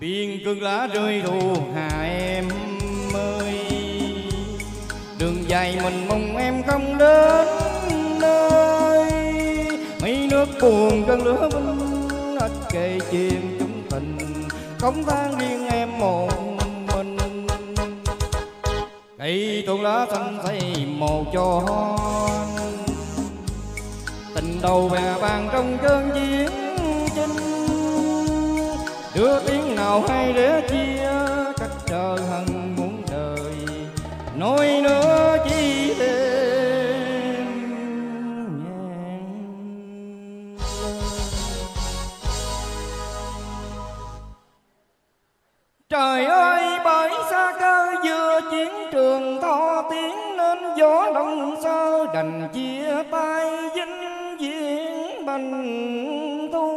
biên cơn lá rơi thu hà em ơi, đường dài mình mong em không đến nơi. Mấy nước buồn cơn lửa binh ít kề chìm chung tình, không than riêng em một mình. Cây tuôn lá xanh xây màu cho hoan, tình đầu bè bàn trong cơn chiến chinh. Đưa tiếng nào hay để chia cách trời hận muôn đời, nói nữa chi thêm nhàn. Trời ơi bởi xa cơ vừa chiến trường to tiếng, nên gió đông sơ đành chia tay vĩnh viễn bành thu.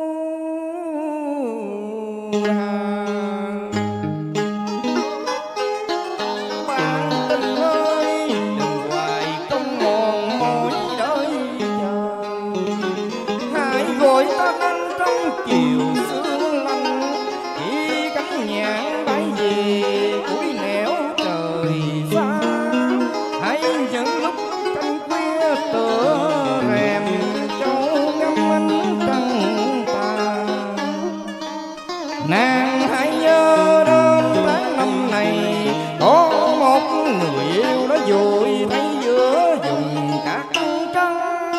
Bạn tình ơi đừng hoài công mòn mỏi đợi chờ, hãy gọi ta anh trong chiều sương lạnh, khi cánh nhạn bay về cuối nẻo trời xa. Hãy những lúc canh khuya tựa rèm châu ngắm ánh trăng tà, nàng hãy nhớ đến tháng năm này có một người yêu đã vội thấy giữa vùng cát trắng.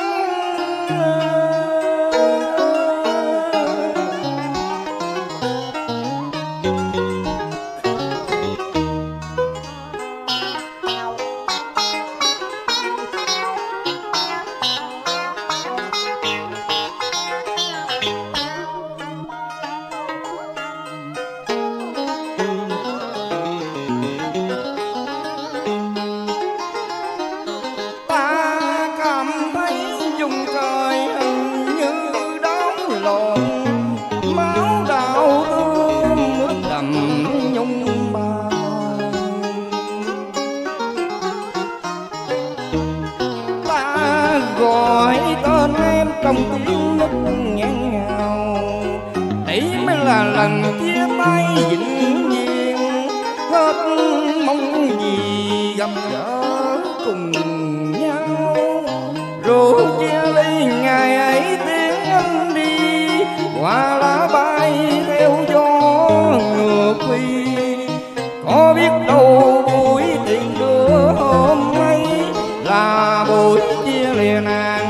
Gọi tên em trong tiếng nức nghẹn ngào, ấy mới là lần chia tay vĩnh viễn. Hết mong gì gặp gỡ cùng nhau, rượu chia ly ngày ấy tiếng anh đi, hoa lá bay theo gió ngược đi. Có biết đâu buổi tình đưa hôm nay là buổi chia lìa nàng